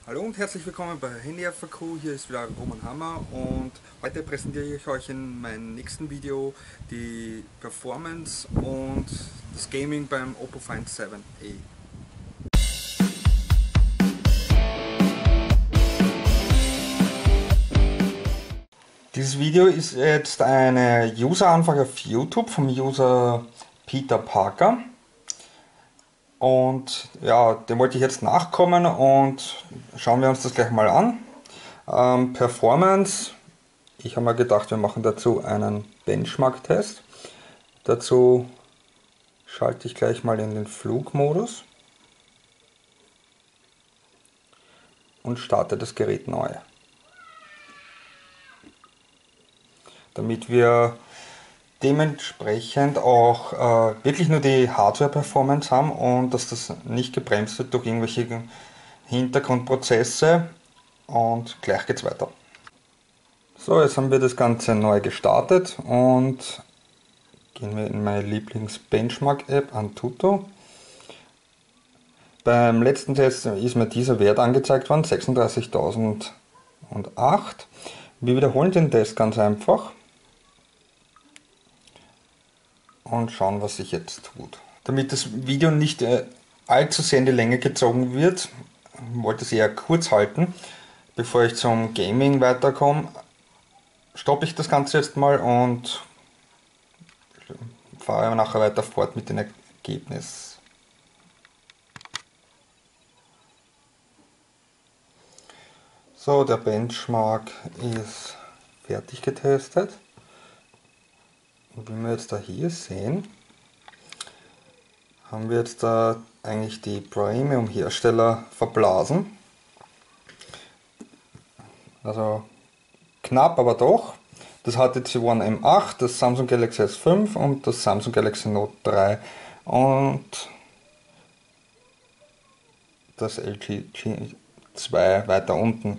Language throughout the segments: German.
Hallo und herzlich willkommen bei Handy FAQ. Hier ist wieder Roman Hammer und heute präsentiere ich euch in meinem nächsten Video die Performance und das Gaming beim Oppo Find 7a. Dieses Video ist jetzt eine User-Anfrage auf YouTube vom User Peter Parker. Und ja, dem wollte ich jetzt nachkommen und schauen wir uns das gleich mal an. Performance, ich habe mir gedacht, wir machen dazu einen Benchmark-Test. Dazu schalte ich gleich mal in den Flugmodus und starte das Gerät neu. Damit wir dementsprechend auch wirklich nur die Hardware-Performance haben und dass das nicht gebremst wird durch irgendwelche Hintergrundprozesse, und gleich geht's weiter. So, jetzt haben wir das Ganze neu gestartet und gehen wir in meine Lieblings-Benchmark-App Antutu. Beim letzten Test ist mir dieser Wert angezeigt worden, 36.008. Wir wiederholen den Test ganz einfach und schauen, was sich jetzt tut. Damit das Video nicht allzu sehr in die Länge gezogen wird, wollte ich es eher kurz halten. Bevor ich zum Gaming weiterkomme, stoppe ich das Ganze jetzt mal und fahre nachher weiter fort mit dem Ergebnis. So, der Benchmark ist fertig getestet. Und wie wir jetzt da hier sehen, haben wir jetzt da eigentlich die Premium-Hersteller verblasen. Also knapp, aber doch. Das HTC One M8, das Samsung Galaxy S5 und das Samsung Galaxy Note 3 und das LG G2 weiter unten.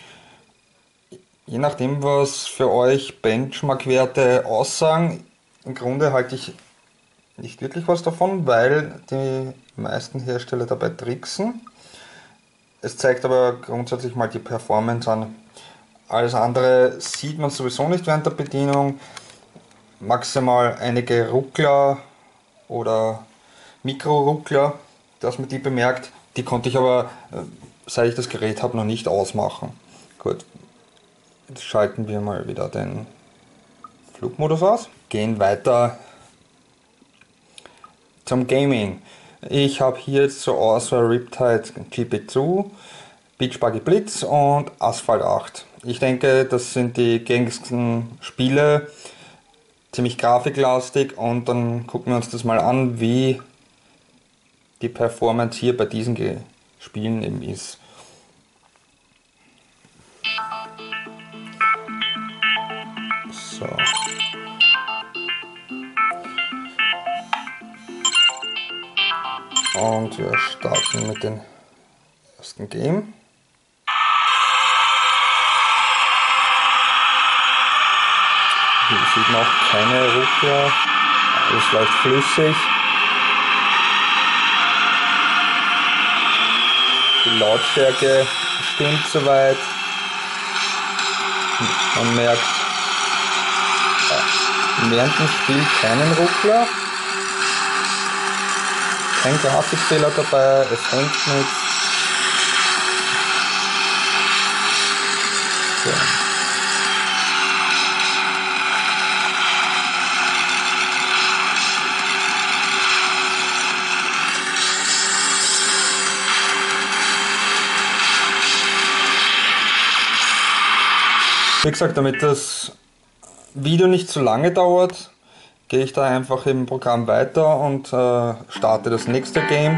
Je nachdem, was für euch Benchmark-Werte aussagen, im Grunde halte ich nicht wirklich was davon, weil die meisten Hersteller dabei tricksen. Es zeigt aber grundsätzlich mal die Performance an. Alles andere sieht man sowieso nicht während der Bedienung. Maximal einige Ruckler oder Mikroruckler, dass man die bemerkt. Die konnte ich aber, seit ich das Gerät habe, noch nicht ausmachen. Gut, jetzt schalten wir mal wieder den Flugmodus aus. Gehen weiter zum Gaming. Ich habe hier jetzt zur Auswahl Riptide GP2, Beach Buggy Blitz und Asphalt 8. Ich denke, das sind die gängigsten Spiele, ziemlich grafiklastig, und dann gucken wir uns das mal an, wie die Performance hier bei diesen Spielen eben ist. So. Und wir starten mit dem ersten Game. Hier sieht man auch keine Ruckler, alles läuft flüssig. Die Lautstärke stimmt soweit. Man merkt während dem Spiel keinen Ruckler. Kein Grafikfehler dabei, es hängt nichts. So. Wie gesagt, damit das Video nicht zu lange dauert, gehe ich da einfach im Programm weiter und starte das nächste Game.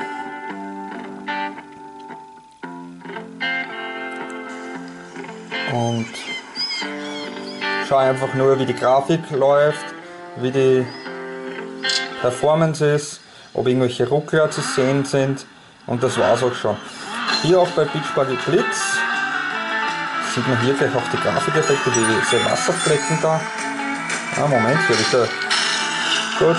Und schaue einfach nur, wie die Grafik läuft, wie die Performance ist, ob irgendwelche Ruckler zu sehen sind, und das war's auch schon. Hier auch bei Beach Buggy Blitz sieht man hier gleich auch die Grafikeffekte, diese Wasserflecken da. Ah, Moment, hier habe ich da. Gut.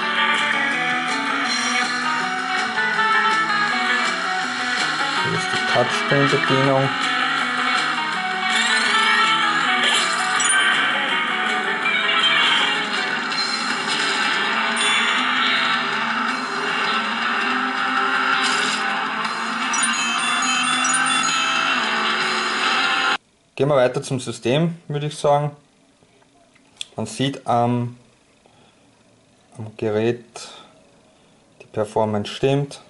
Hier ist die Touchscreen-Bedienung. Gehen wir weiter zum System, würde ich sagen. Man sieht am Gerät, die Performance stimmt.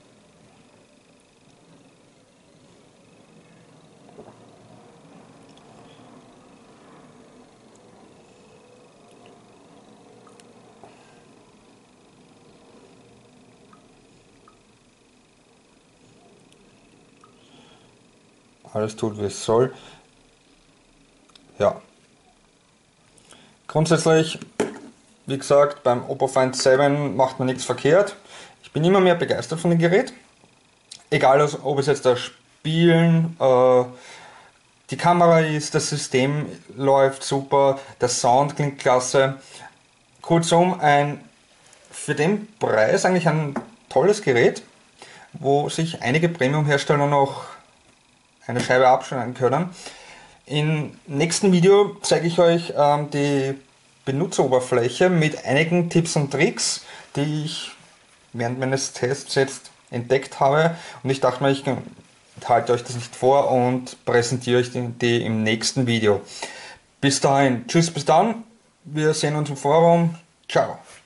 Alles tut, wie es soll. Ja. Grundsätzlich, wie gesagt, beim Oppo Find 7 macht man nichts verkehrt. Ich bin immer mehr begeistert von dem Gerät. Egal, ob es jetzt das Spielen, die Kamera ist, das System läuft super, der Sound klingt klasse. Kurzum, für den Preis eigentlich ein tolles Gerät, wo sich einige Premium-Hersteller noch eine Scheibe abschneiden können. Im nächsten Video zeige ich euch die Benutzeroberfläche mit einigen Tipps und Tricks, die ich während meines Tests jetzt entdeckt habe. Und ich dachte mir, ich halte euch das nicht vor und präsentiere euch die im nächsten Video. Bis dahin, tschüss, bis dann. Wir sehen uns im Forum. Ciao.